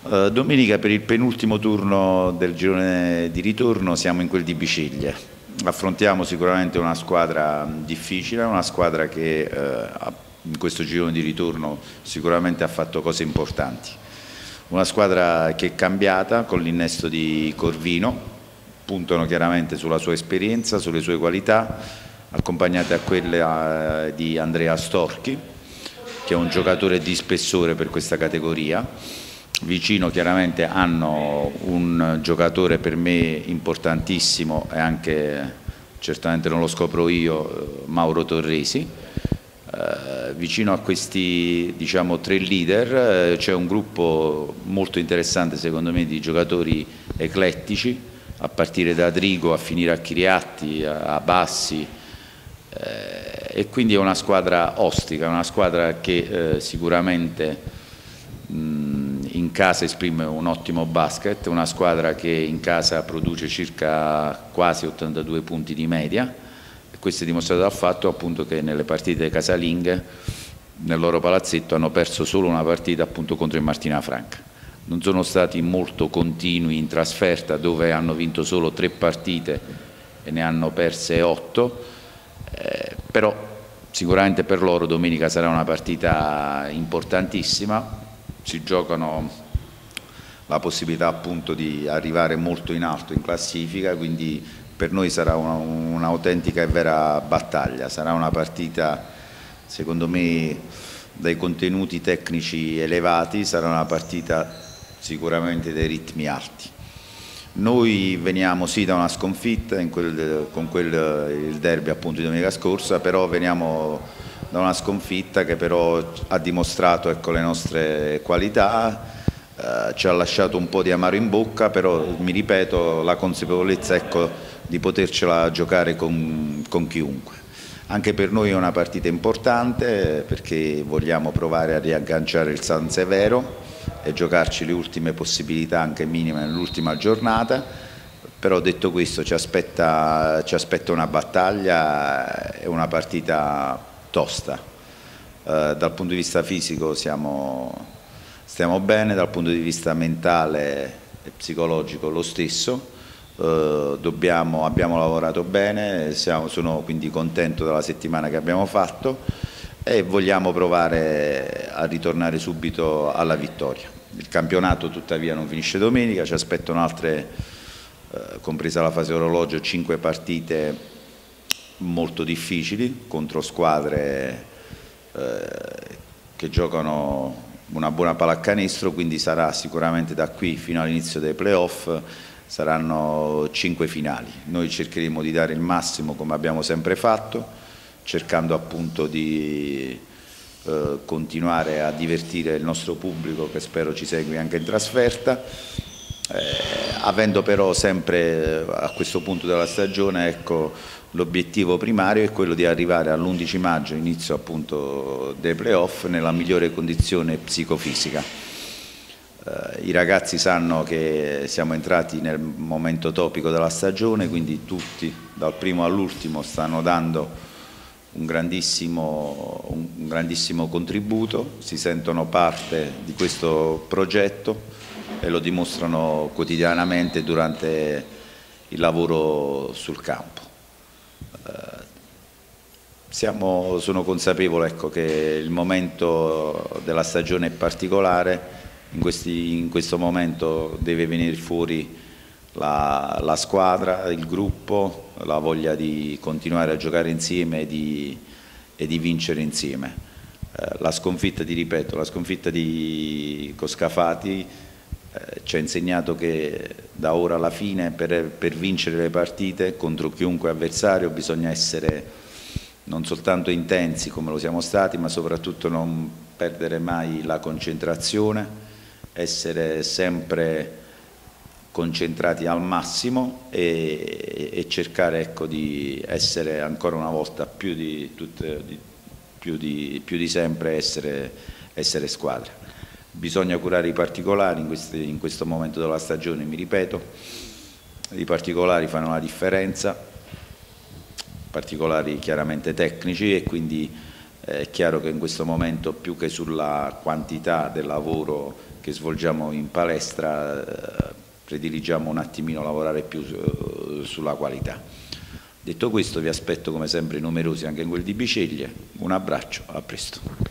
Domenica per il penultimo turno del girone di ritorno siamo in quel di Biceglie. Affrontiamo sicuramente una squadra difficile, una squadra che in questo girone di ritorno sicuramente ha fatto cose importanti. Una squadra che è cambiata con l'innesto di Corvino, puntano chiaramente sulla sua esperienza, sulle sue qualità, accompagnate a quelle di Andrea Storchi, che è un giocatore di spessore per questa categoria. Vicino chiaramente hanno un giocatore per me importantissimo e anche, certamente non lo scopro io, Mauro Torresi. Vicino a questi tre leader c'è un gruppo molto interessante secondo me di giocatori eclettici, a partire da Drigo a finire a Chiriatti, a Bassi, e quindi è una squadra ostica, una squadra che sicuramente in casa esprime un ottimo basket, una squadra che in casa produce circa quasi 82 punti di media, e questo è dimostrato dal fatto appunto che nelle partite casalinghe nel loro palazzetto hanno perso solo una partita appunto contro il Martina Franca. Non sono stati molto continui in trasferta, dove hanno vinto solo 3 partite e ne hanno perse 8, però sicuramente per loro domenica sarà una partita importantissima. Si giocano la possibilità appunto di arrivare molto in alto in classifica, quindi per noi sarà un'autentica e vera battaglia, sarà una partita secondo me dai contenuti tecnici elevati, sarà una partita sicuramente dai ritmi alti. Noi veniamo sì da una sconfitta il derby appunto di domenica scorsa, però veniamo da una sconfitta che però ha dimostrato le nostre qualità, ci ha lasciato un po' di amaro in bocca, però mi ripeto, la consapevolezza di potercela giocare con chiunque. Anche per noi è una partita importante perché vogliamo provare a riagganciare il San Severo e giocarci le ultime possibilità anche minime nell'ultima giornata, però detto questo ci aspetta una battaglia e una partita tosta. Dal punto di vista fisico stiamo bene, dal punto di vista mentale e psicologico lo stesso. Abbiamo lavorato bene, sono quindi contento della settimana che abbiamo fatto e vogliamo provare a ritornare subito alla vittoria. Il campionato tuttavia non finisce domenica, ci aspettano altre, compresa la fase orologio, 5 partite molto difficili contro squadre che giocano una buona pallacanestro, quindi sarà sicuramente da qui fino all'inizio dei playoff saranno 5 finali. Noi cercheremo di dare il massimo come abbiamo sempre fatto, cercando appunto di continuare a divertire il nostro pubblico che spero ci segui anche in trasferta, avendo però sempre a questo punto della stagione l'obiettivo primario è quello di arrivare all'11 maggio, inizio appunto dei playoff, nella migliore condizione psicofisica. I ragazzi sanno che siamo entrati nel momento topico della stagione, quindi tutti dal primo all'ultimo stanno dando un grandissimo contributo, si sentono parte di questo progetto e lo dimostrano quotidianamente durante il lavoro sul campo. Sono consapevole che il momento della stagione è particolare, in questo momento deve venire fuori la squadra, il gruppo, la voglia di continuare a giocare insieme e di vincere insieme. La sconfitta, ti ripeto, la sconfitta di Coscafati ci ha insegnato che da ora alla fine per vincere le partite contro chiunque avversario bisogna essere non soltanto intensi come lo siamo stati, ma soprattutto non perdere mai la concentrazione, essere sempre concentrati al massimo e cercare di essere ancora una volta più di sempre essere squadra. Bisogna curare i particolari in questo momento della stagione, mi ripeto, i particolari fanno la differenza, particolari chiaramente tecnici, e quindi È chiaro che in questo momento, più che sulla quantità del lavoro che svolgiamo in palestra, prediligiamo un attimino lavorare più sulla qualità. Detto questo, vi aspetto come sempre numerosi anche in quel di Biceglie. Un abbraccio, a presto.